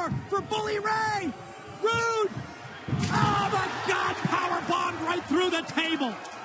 more for Bully Ray. Roode. Oh, my God. Power bombed right through the table.